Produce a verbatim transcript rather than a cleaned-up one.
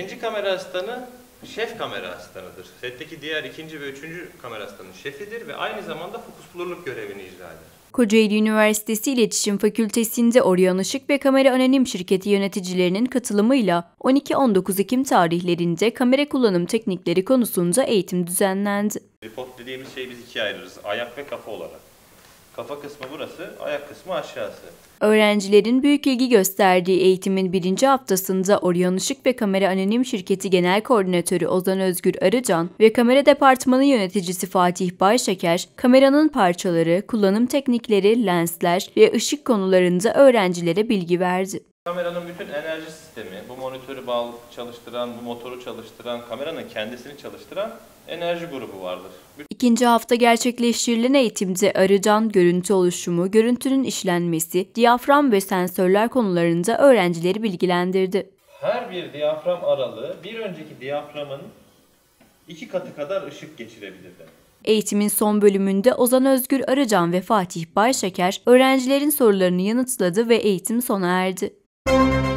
Birinci kamera asistanı şef kamera asistanıdır. Setteki diğer ikinci ve üçüncü kamera asistanının şefidir ve aynı zamanda fokus blurluk görevini icra eder. Kocaeli Üniversitesi İletişim Fakültesi'nde Orion Işık ve Kamera Anonim Şirketi yöneticilerinin katılımıyla on iki on dokuz Ekim tarihlerinde kamera kullanım teknikleri konusunda eğitim düzenlendi. Tripod dediğimiz şeyi biz ikiye ayırırız. Ayak ve kafa olarak. Kafa kısmı burası, ayak kısmı aşağısı. Öğrencilerin büyük ilgi gösterdiği eğitimin birinci haftasında Orion Işık ve Kamera Anonim Şirketi Genel Koordinatörü Ozan Özgür Arıcan ve Kamera Departmanı Yöneticisi Fatih Bayşeker, kameranın parçaları, kullanım teknikleri, lensler ve ışık konularında öğrencilere bilgi verdi. Kameranın bütün enerji sistemi, bu monitörü bağlı çalıştıran, bu motoru çalıştıran, kameranın kendisini çalıştıran enerji grubu vardır. İkinci hafta gerçekleştirilen eğitimde Arıcan, görüntü oluşumu, görüntünün işlenmesi, diyafram ve sensörler konularında öğrencileri bilgilendirdi. Her bir diyafram aralığı bir önceki diyaframın iki katı kadar ışık geçirebilirdi. Eğitimin son bölümünde Ozan Özgür Arıcan ve Fatih Bayşeker öğrencilerin sorularını yanıtladı ve eğitim sona erdi.